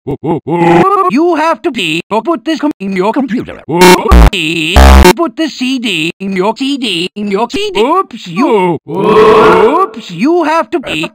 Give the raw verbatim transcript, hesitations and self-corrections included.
You have to be or put this in your computer. Put the C D in your C D in your C D. Oops, you. Oops, you have to be